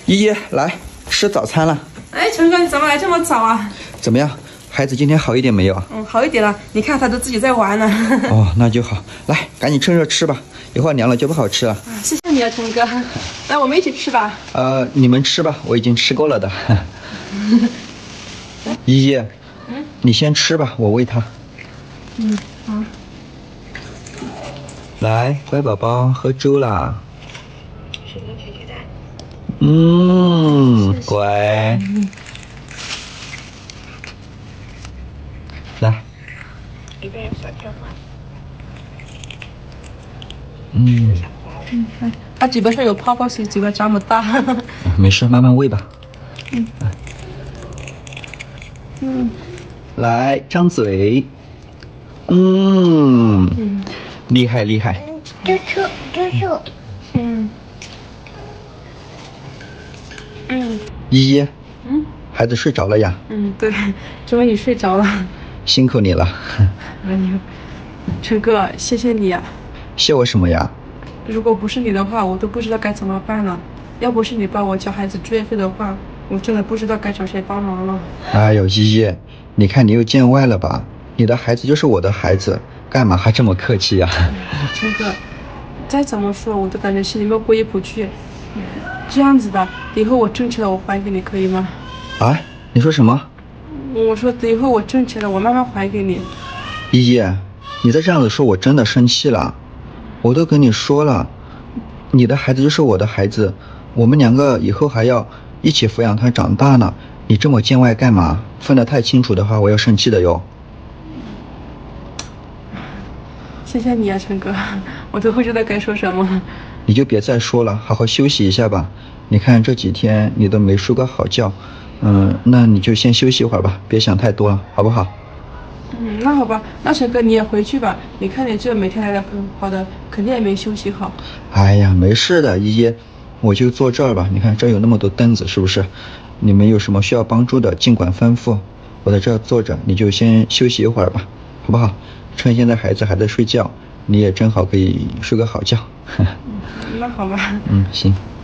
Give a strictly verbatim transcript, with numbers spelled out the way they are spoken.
依依，来吃早餐了。 哎，陈哥，你怎么来这么早啊？ 怎么样，孩子今天好一点没有？ 嗯，好一点了。你看他都自己在玩呢。 哦，那就好。来，赶紧趁热吃吧，一会儿凉了就不好吃了。 啊，谢谢你啊，陈哥。来，我们一起吃吧。 呃，你们吃吧，我已经吃够了的。依依，嗯，你先吃吧，我喂他。 嗯，好。 来，乖宝宝，喝粥啦。嗯，谢谢乖。嗯、来，一边小天花。嗯。 嗯，他嘴巴上有泡泡，所以嘴巴张不大。 没事，慢慢喂吧。 嗯。嗯。 来，张嘴。嗯。嗯。厉害厉害。 猪猪猪猪。 嗯。嗯。 依依。 嗯。 孩子睡着了呀？ 嗯，对，终于睡着了。 辛苦你了。 哎呦，陈哥，谢谢你呀。 谢我什么呀？ 如果不是你的话，我都不知道该怎么办了。要不是你帮我交孩子住院费的话，我真的不知道该找谁帮忙了。 哎呦，依依，你看你又见外了吧？你的孩子就是我的孩子，干嘛还这么客气呀？ 陈哥，再怎么说我都感觉心里面过意不去。这样子的，以后我挣钱了我还给你，可以吗？ 啊？你说什么？ 我说以后我挣钱了，我慢慢还给你。 依依，你再这样子说，我真的生气了。我都跟你说了，你的孩子就是我的孩子，我们两个以后还要一起抚养他长大呢。你这么见外干嘛？分得太清楚的话，我要生气的哟。 谢谢你啊，陈哥，我都不知道该说什么。 你就别再说了，好好休息一下吧。你看这几天你都没睡个好觉，嗯，那你就先休息一会儿吧，别想太多了，好不好？ 嗯，那好吧，那陈哥你也回去吧。你看你这每天来来跑的，肯定也没休息好。 哎呀，没事的，依依，我就坐这儿吧。你看这有那么多凳子，是不是？你们有什么需要帮助的，尽管吩咐。我在这儿坐着，你就先休息一会儿吧，好不好？趁现在孩子还在睡觉，你也正好可以睡个好觉。 嗯，那好吧。 嗯，行。